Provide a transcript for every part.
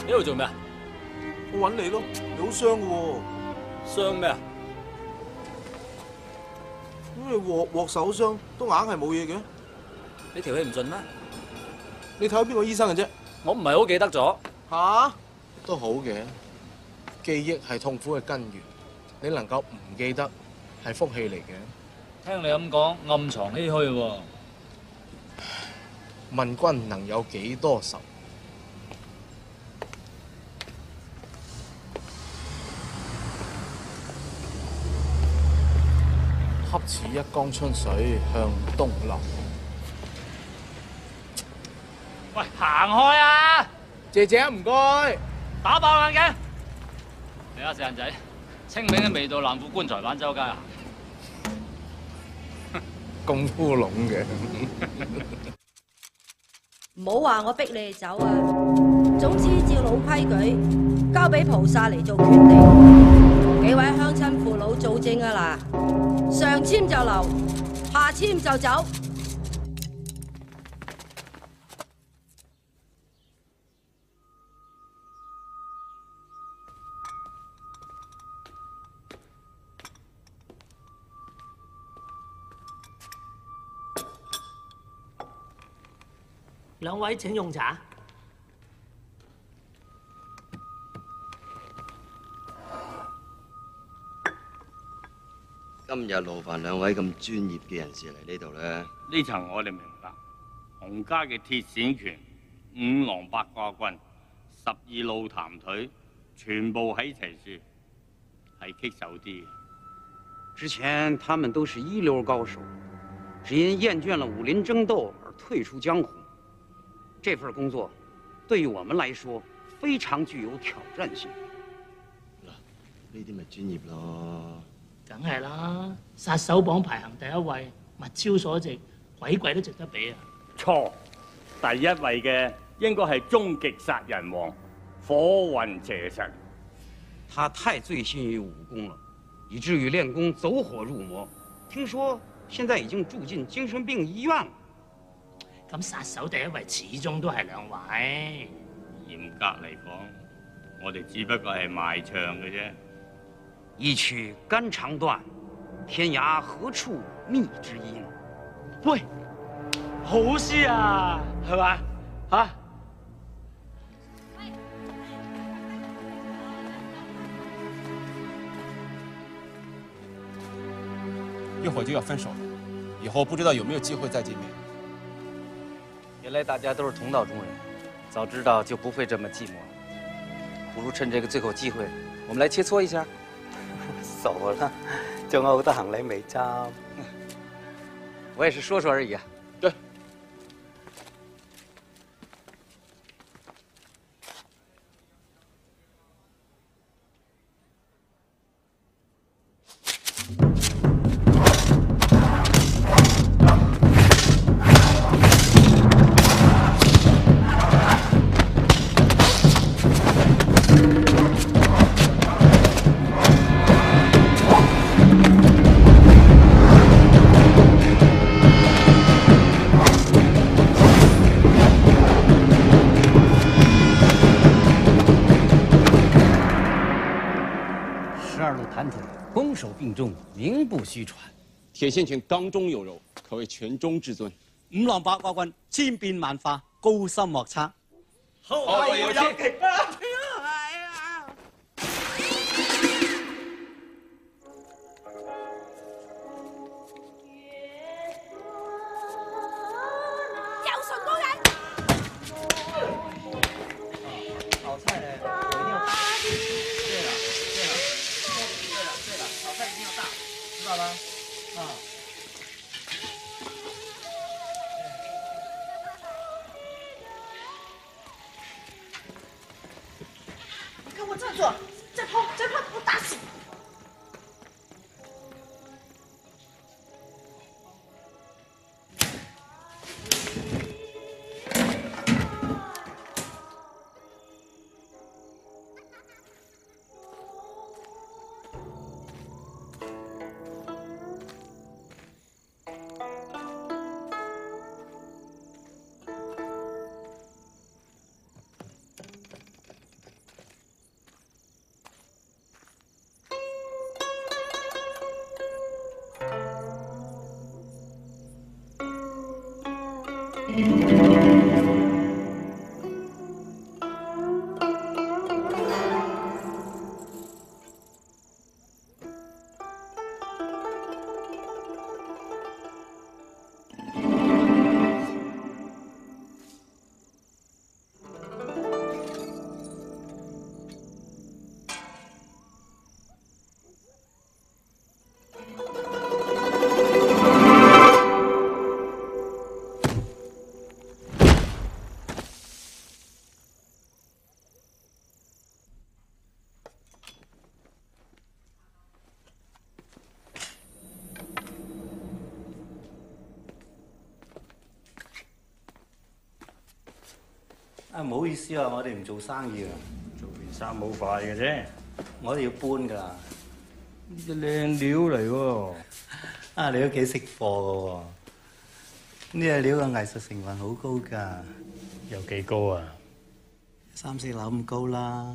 喺度做咩啊？ 我揾你咯，你好傷嘅傷咩啊？ 咁你鑊手傷都硬係冇嘢嘅。 你條氣唔順咩？ 你睇下邊個醫生嘅啫？ 我唔係好記得咗。 吓？都好嘅，記憶係痛苦嘅根源。你能夠唔記得係福氣嚟嘅。 聽你咁講，暗藏唏噓喎。 問君能有幾多愁？恰似一江春水向東流。 喂，行開啊！ 姐姐唔該。 打爆眼鏡！你啊，死人仔，清明都未到，爛副棺材板周街啊！ 咁烏龍嘅。 唔好話我逼你哋走啊！總之照老規矩，交俾菩薩嚟做決定。幾位鄉親父老做證啊嗱，上簽就留，下簽就走。 兩位請用茶。 今日勞煩兩位咁專業嘅人士嚟呢度咧。 呢層我哋明白，洪家嘅鐵線拳、五郎八卦棍、12路彈腿，全部喺齊處，係棘手啲嘅。 之前他們都是一流高手，只因厭倦了武林爭鬥而退出江湖。這份工作對於我們來說非常具有挑戰性。 嗱，呢啲咪專業咯。 梗係啦，殺手榜排行第一位，物超所值，鬼鬼都值得比啊！ 錯，第一位嘅應該係終極殺人王火雲邪神。 他太醉心於武功了，以至於練功走火入魔。聽說現在已經住進精神病醫院了。 咁殺手第一位始終都係兩位。 嚴格嚟講，我哋只不過係賣唱嘅啫。 一曲肝腸斷，天涯何處覓知音？ 喂，好詩啊，係嘛？嚇！ 一會兒就要分手了，以後不知道有沒有機會再見面。 原來大家都是同道中人，早知道就不會這麼寂寞了。不如趁這個最後機會，我們來切磋一下。 傻啦，仲有好多行李未執。 我也是說說而已啊。 對。 攻守并重，名不虛傳。 鐵線拳剛中有柔，可謂拳中至尊。 五郎八卦棍千變萬化，高深莫測。 好有勁啊！ 啊，唔好意思啊，我哋唔做生意啊。 做件衫好快嘅啫。 我哋要搬㗎。 呢隻靚料嚟喎。 啊，你都幾識貨㗎喎。呢隻料嘅藝術成分好高㗎。 有幾高啊 ？3、4樓咁高啦。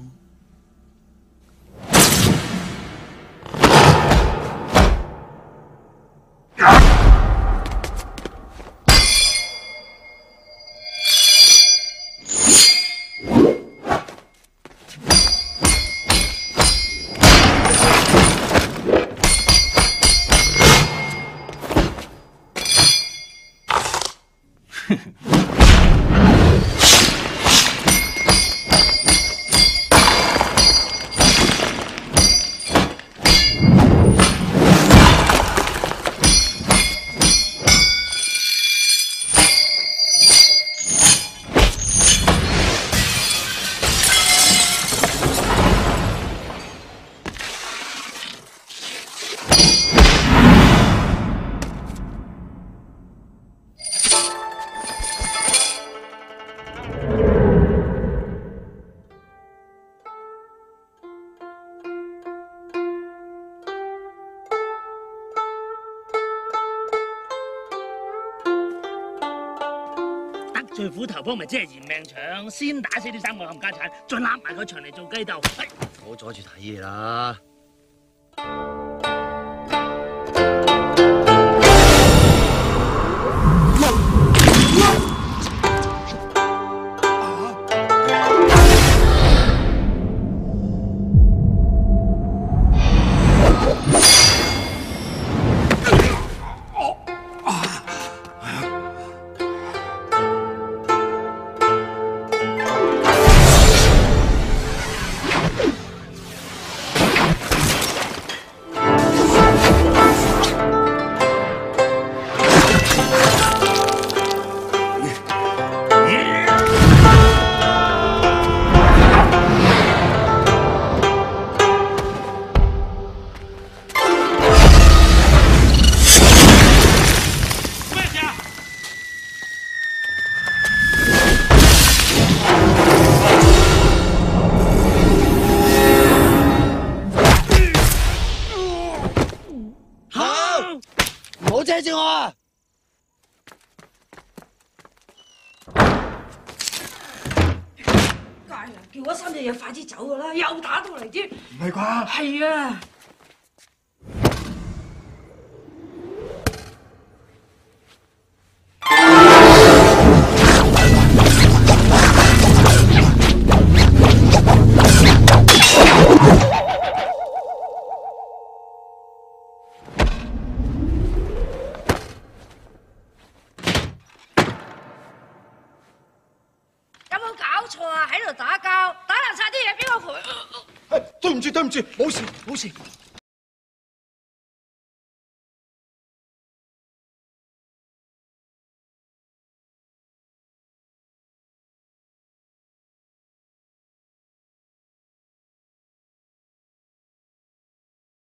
最虎頭幫咪即係嫌命長，先打死呢3個冚家產，再攬埋個牆嚟做雞竇。 唔好阻住睇嘢啦！ 唔好遮住我啊！ 街啊！叫嗰3隻嘢快啲走㗎啦，又打到嚟添。 唔係啩？ 係啊！有冇搞錯啊？喺度打交，打爛晒啲嘢，邊個賠？ 對唔住，冇事冇事。